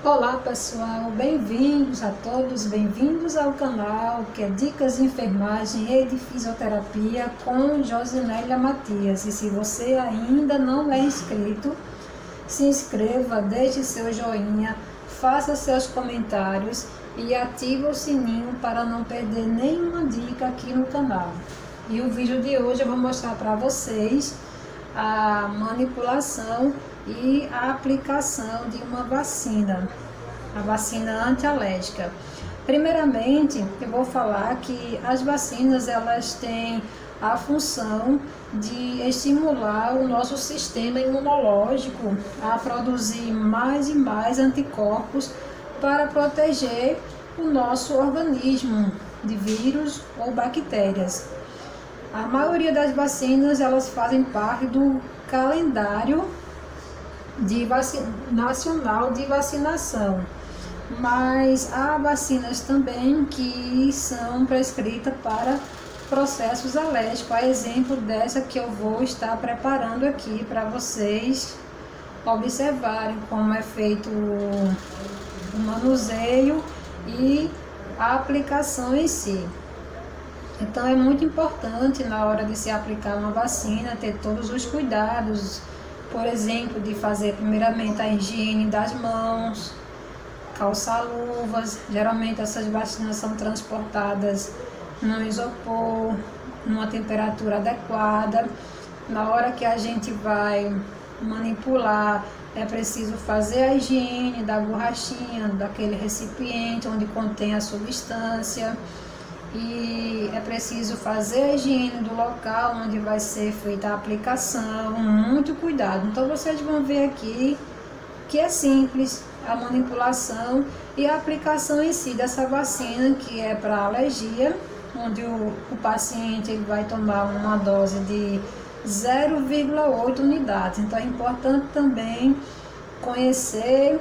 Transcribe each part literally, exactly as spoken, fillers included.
Olá pessoal, bem-vindos a todos, bem-vindos ao canal que é Dicas de Enfermagem e de Fisioterapia com Josinélia Matias. E se você ainda não é inscrito, se inscreva, deixe seu joinha, faça seus comentários e ative o sininho para não perder nenhuma dica aqui no canal. E o vídeo de hoje eu vou mostrar para vocês a manipulação e a aplicação de uma vacina, a vacina antialérgica. Primeiramente, eu vou falar que as vacinas elas têm a função de estimular o nosso sistema imunológico a produzir mais e mais anticorpos para proteger o nosso organismo de vírus ou bactérias. A maioria das vacinas elas fazem parte do calendário de vac... nacional de vacinação, mas há vacinas também que são prescritas para processos alérgicos. A exemplo dessa que eu vou estar preparando aqui para vocês observarem como é feito o manuseio e a aplicação em si. Então é muito importante na hora de se aplicar uma vacina ter todos os cuidados, por exemplo, de fazer primeiramente a higiene das mãos, calçar luvas. Geralmente essas vacinas são transportadas no isopor, numa temperatura adequada. Na hora que a gente vai manipular, é preciso fazer a higiene da borrachinha, daquele recipiente onde contém a substância. E é preciso fazer a higiene do local onde vai ser feita a aplicação, muito cuidado. Então vocês vão ver aqui que é simples a manipulação e a aplicação em si dessa vacina, que é para alergia, onde o, o paciente ele vai tomar uma dose de zero vírgula oito unidades. Então é importante também conhecer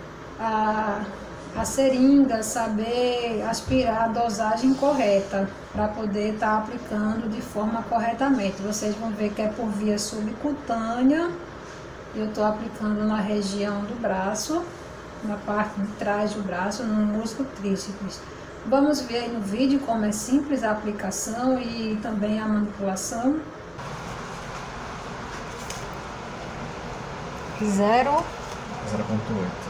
a a seringa, saber aspirar a dosagem correta para poder estar tá aplicando de forma corretamente. Vocês vão ver que é por via subcutânea. Eu estou aplicando na região do braço, na parte de trás do braço, no músculo tríceps. Vamos ver aí no vídeo como é simples a aplicação e também a manipulação. Zero. zero ponto oito.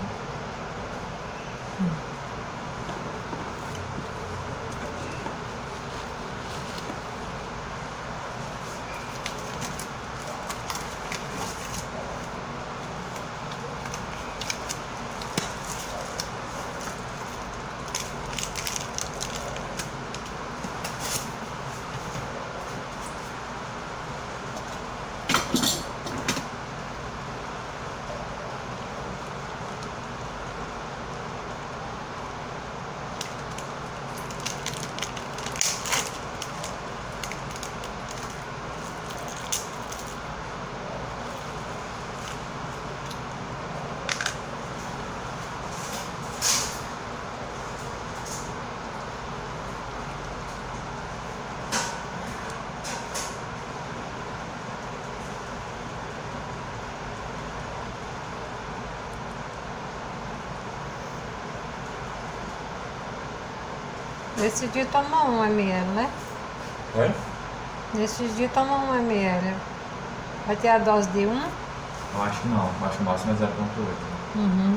Nesse dia toma um ml, né? Oi? Nesse dia toma um ml. Vai ter a dose de um? Eu acho que não, eu acho que o máximo é zero ponto oito. Uhum.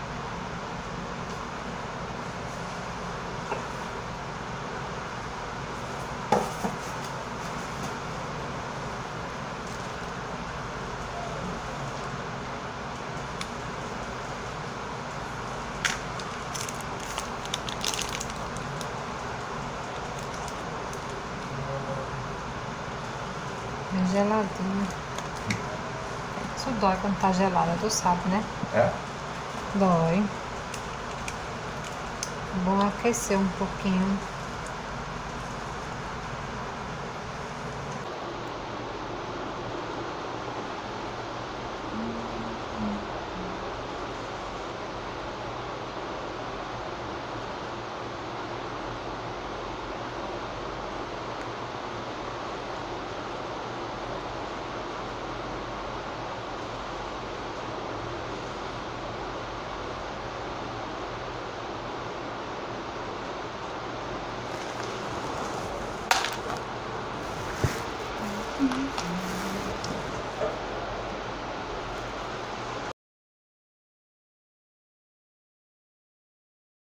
É geladinho. Isso dói quando tá gelada, tu sabe, né? É? Dói. É bom aquecer um pouquinho. Uhum.